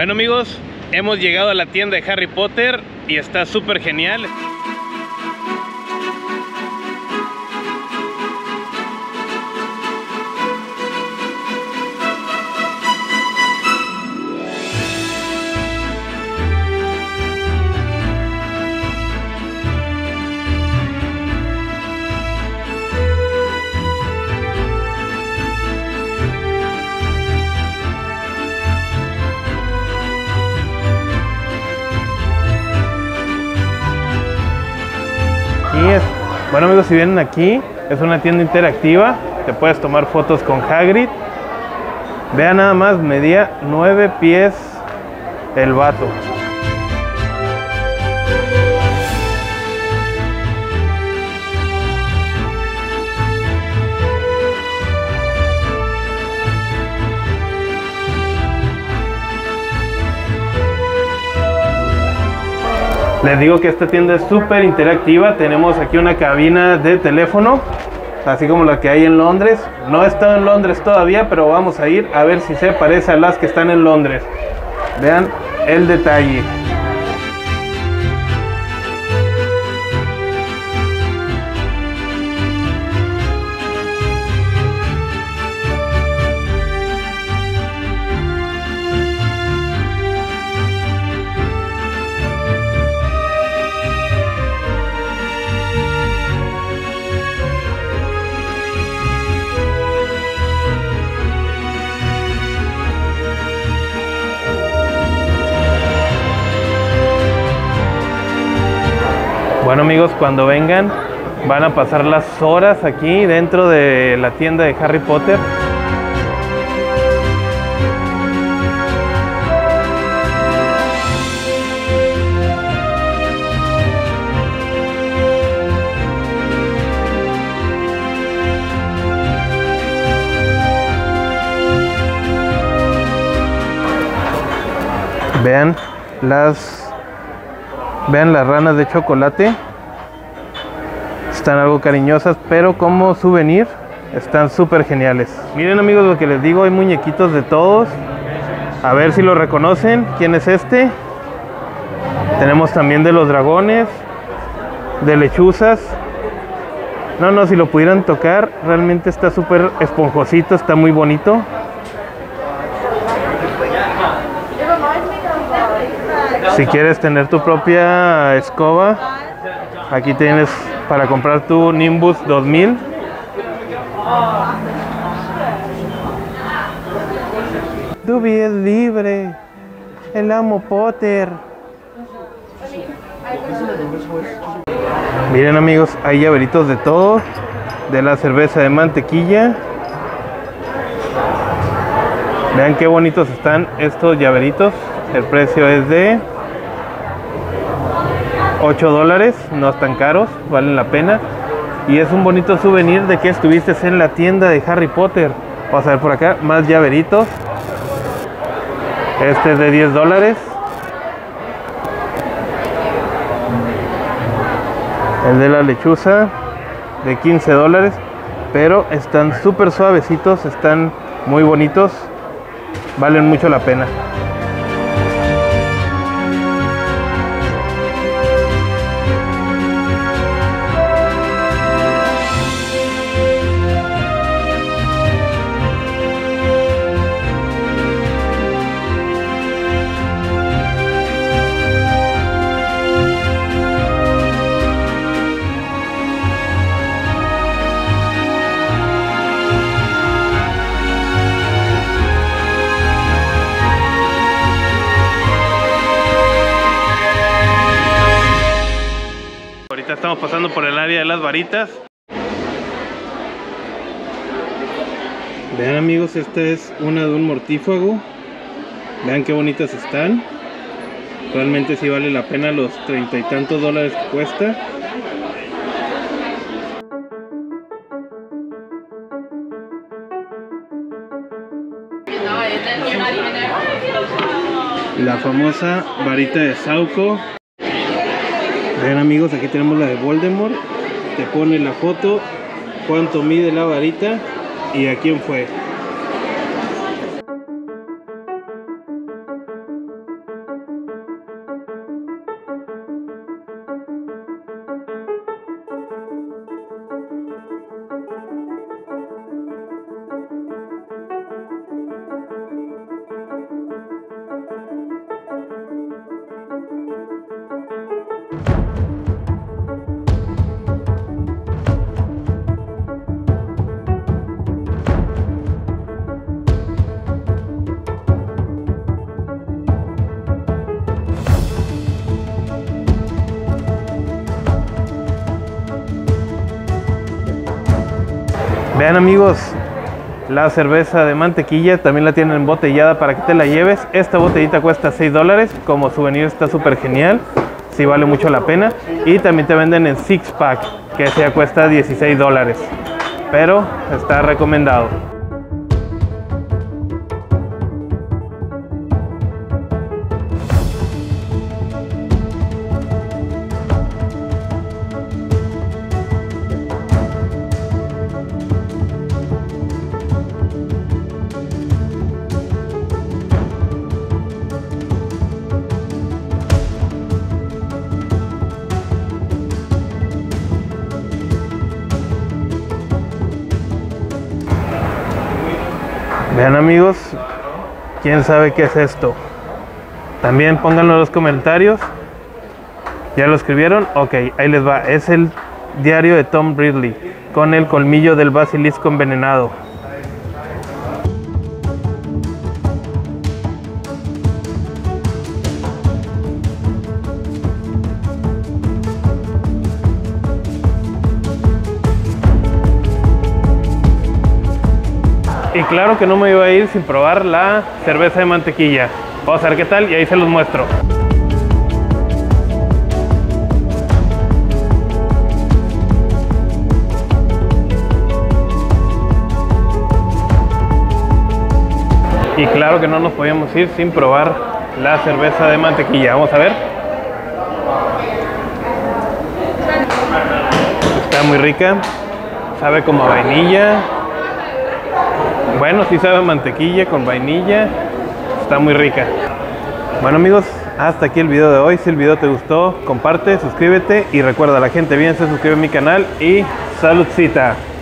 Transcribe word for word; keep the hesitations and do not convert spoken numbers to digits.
Bueno amigos, hemos llegado a la tienda de Harry Potter y está súper genial. Bueno amigos, si vienen aquí, es una tienda interactiva, te puedes tomar fotos con Hagrid. Vean nada más, medía nueve pies el vato. Les digo que esta tienda es súper interactiva. Tenemos aquí una cabina de teléfono, así como la que hay en Londres. No he estado en Londres todavía, pero vamos a ir a ver si se parece a las que están en Londres. Vean el detalle. Bueno amigos, cuando vengan van a pasar las horas aquí dentro de la tienda de Harry Potter. Vean las Vean las ranas de chocolate. Están algo cariñosas, pero como souvenir están súper geniales. Miren amigos, lo que les digo, hay muñequitos de todos. A ver si lo reconocen. ¿Quién es este? Tenemos también de los dragones, de lechuzas. No, no, si lo pudieran tocar, realmente está súper esponjosito, está muy bonito. Si quieres tener tu propia escoba, aquí tienes para comprar tu Nimbus dos mil. Dobby es libre, el amo Potter. Miren amigos, hay llaveritos de todo, de la cerveza de mantequilla. Vean qué bonitos están estos llaveritos. El precio es de ocho dólares, no están caros, valen la pena. Y es un bonito souvenir de que estuviste en la tienda de Harry Potter. Vamos a ver por acá, más llaveritos. Este es de diez dólares. El de la lechuza de quince dólares. Pero están súper suavecitos, están muy bonitos. Valen mucho la pena. Ahorita estamos pasando por el área de las varitas. Vean amigos, esta es una de un mortífago. Vean qué bonitas están. Realmente sí vale la pena los treinta y tantos dólares que cuesta. La famosa varita de Sauco. Vean amigos, aquí tenemos la de Voldemort. Te pone la foto, cuánto mide la varita y a quién fue. Vean amigos, la cerveza de mantequilla también la tienen embotellada para que te la lleves. Esta botellita cuesta seis dólares, como souvenir está súper genial, sí vale mucho la pena. Y también te venden en six pack, que ese ya cuesta dieciséis dólares, pero está recomendado. Vean amigos, ¿quién sabe qué es esto? También pónganlo en los comentarios. ¿Ya lo escribieron? Ok, ahí les va. Es el diario de Tom Ridley con el colmillo del basilisco envenenado. Y claro que no me iba a ir sin probar la cerveza de mantequilla. Vamos a ver qué tal y ahí se los muestro. Y claro que no nos podíamos ir sin probar la cerveza de mantequilla. Vamos a ver. Está muy rica. Sabe como a vainilla. Bueno, sí sabe a mantequilla con vainilla. Está muy rica. Bueno amigos, hasta aquí el video de hoy. Si el video te gustó, comparte, suscríbete y recuerda, la gente bien se suscribe a mi canal y saludcita.